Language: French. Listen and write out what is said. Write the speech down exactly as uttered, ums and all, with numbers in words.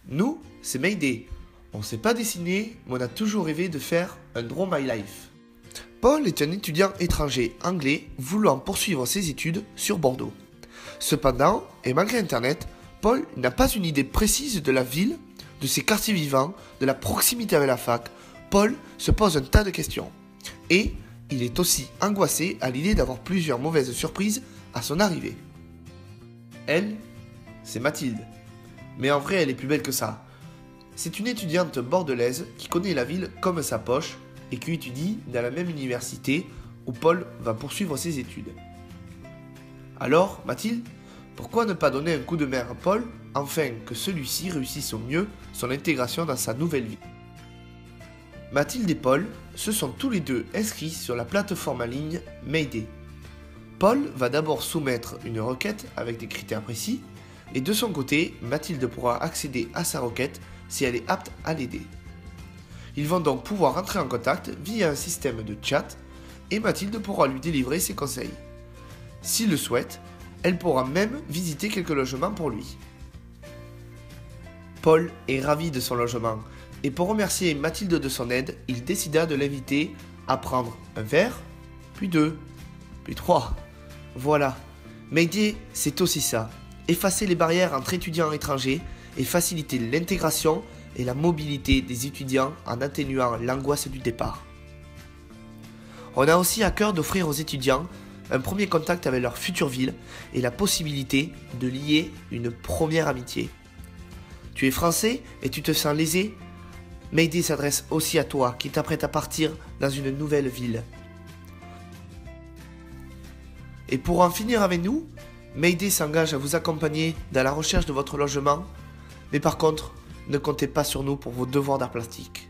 Nous, c'est Mayday. On ne sait pas dessiner, mais on a toujours rêvé de faire un Draw My Life. Paul est un étudiant étranger anglais voulant poursuivre ses études sur Bordeaux. Cependant, et malgré Internet, Paul n'a pas une idée précise de la ville, de ses quartiers vivants, de la proximité avec la fac. Paul se pose un tas de questions. Et il est aussi angoissé à l'idée d'avoir plusieurs mauvaises surprises à son arrivée. Elle, c'est Mathilde. Mais en vrai, elle est plus belle que ça. C'est une étudiante bordelaise qui connaît la ville comme sa poche et qui étudie dans la même université où Paul va poursuivre ses études. Alors, Mathilde, pourquoi ne pas donner un coup de main à Paul afin que celui-ci réussisse au mieux son intégration dans sa nouvelle vie? Mathilde et Paul se sont tous les deux inscrits sur la plateforme en ligne Mayday. Paul va d'abord soumettre une requête avec des critères précis et de son côté, Mathilde pourra accéder à sa requête si elle est apte à l'aider. Ils vont donc pouvoir entrer en contact via un système de chat et Mathilde pourra lui délivrer ses conseils. S'il le souhaite, elle pourra même visiter quelques logements pour lui. Paul est ravi de son logement et pour remercier Mathilde de son aide, il décida de l'inviter à prendre un verre, puis deux, puis trois. Voilà, Mayday, c'est aussi ça. Effacer les barrières entre étudiants étrangers et faciliter l'intégration et la mobilité des étudiants en atténuant l'angoisse du départ. On a aussi à cœur d'offrir aux étudiants un premier contact avec leur future ville et la possibilité de lier une première amitié. Tu es français et tu te sens lésé? Mayday s'adresse aussi à toi qui t'apprête à partir dans une nouvelle ville. Et pour en finir avec nous, Mayday s'engage à vous accompagner dans la recherche de votre logement, mais par contre, ne comptez pas sur nous pour vos devoirs d'art plastique.